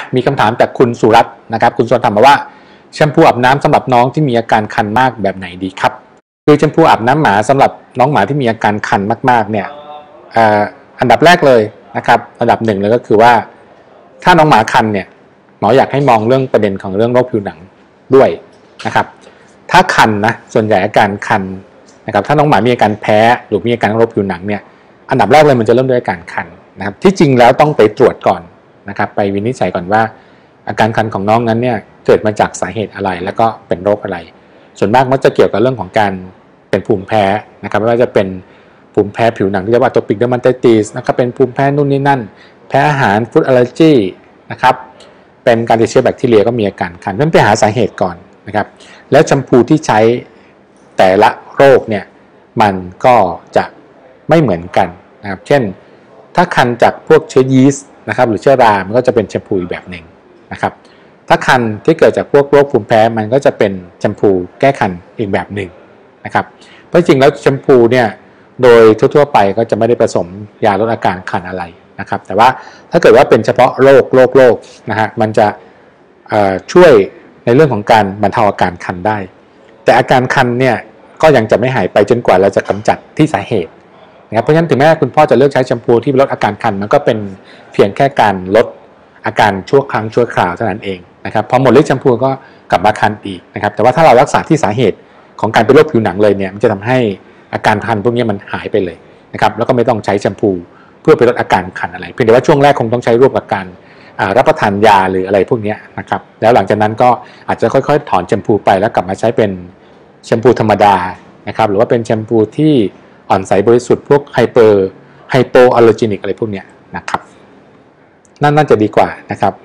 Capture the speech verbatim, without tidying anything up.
มีคำถามจากคุณสุรัตน์นะครับคุณสุรัตน์ถามมาว่าแชมพูอาบน้ำสำหรับน้องที่มีอาการคันมากแบบไหนดีครับคือแชมพูอาบน้ำหมาสำหรับน้องหมาที่มีอาการคันมากๆเนี่ยอันดับแรกเลยนะครับอันดับหนึ่งเลยก็คือว่าถ้าน้องหมาคันเนี่ยหมออยากให้มองเรื่องประเด็นของเรื่องโรคผิวหนังด้วยนะครับถ้าคันนะส่วนใหญ่อาการคันนะครับถ้าน้องหมามีอาการแพ้หรือมีอาการโรคผิวหนังเนี่ยอันดับแรกเลยมันจะเริ่มด้วยอาการคันนะครับที่จริงแล้วต้องไปตรวจก่อนนะครับไปวินิจฉัยก่อนว่าอาการคันของน้องนั้นเนี่ยเกิดมาจากสาเหตุอะไรแล้วก็เป็นโรคอะไรส่วนมากมักจะเกี่ยวกับเรื่องของการเป็นภูมิแพ้นะครับไม่ว่าจะเป็นภูมิแพ้ผิวหนังที่เรียกว่า atopic dermatitis นะครับเป็นภูมิแพ้นู่นนี่นั่นแพ้อาหาร food allergy นะครับเป็นการติดเชื้อแบคทีเรียก็มีอาการคันต้องไปหาสาเหตุก่อนนะครับแล้วแชมพูที่ใช้แต่ละโรคเนี่ยมันก็จะไม่เหมือนกันนะครับเช่นถ้าคันจากพวกเชื้อยีสต์นะครับหรือเชื้อรามันก็จะเป็นแชมพูอีกแบบหนึ่งนะครับถ้าคันที่เกิดจากพวกโรคภูมิแพ้มันก็จะเป็นแชมพูแก้คันอีกแบบหนึ่งนะครับเพราะจริงแล้วแชมพูเนี่ยโดยทั่วๆไปก็จะไม่ได้ผสมยาลดอาการคันอะไรนะครับแต่ว่าถ้าเกิดว่าเป็นเฉพาะโรคโรคโรคนะฮะมันจะช่วยในเรื่องของการบรรเทาอาการคันได้แต่อาการคันเนี่ยก็ยังจะไม่หายไปจนกว่าเราจะกำจัดที่สาเหตุนะครับเพราะฉะนั้นถึงแม้คุณพ่อจะเลือกใช้แชมพูที่ลดอาการคันมันก็เป็นเพียงแค่การลดอาการชั่วครั้งชั่วคราวเท่านั้นเองนะครับพอหมดฤทธิ์แชมพูก็กลับมาคันอีกนะครับแต่ว่าถ้าเรารักษาที่สาเหตุของการเป็นโรคผิวหนังเลยเนี่ยมันจะทำให้อาการคันพวกนี้มันหายไปเลยนะครับแล้วก็ไม่ต้องใช้แชมพูเพื่อไปลดอาการคันอะไรเพียงแต่ว่าช่วงแรกคงต้องใช้ร่วมกับการรับประทานยาหรืออะไรพวกนี้นะครับแล้วหลังจากนั้นก็อาจจะค่อยๆถอนแชมพูไปแล้วกลับมาใช้เป็นแชมพูธรรมดานะครับหรือว่าเป็นแชมพูที่อ่อนใสบริสุทธิ์พวกไฮเปอร์ไฮโปอัลเลอร์จินิกอะไรพวกนี้นะครับนั่นน่าจะดีกว่านะครับ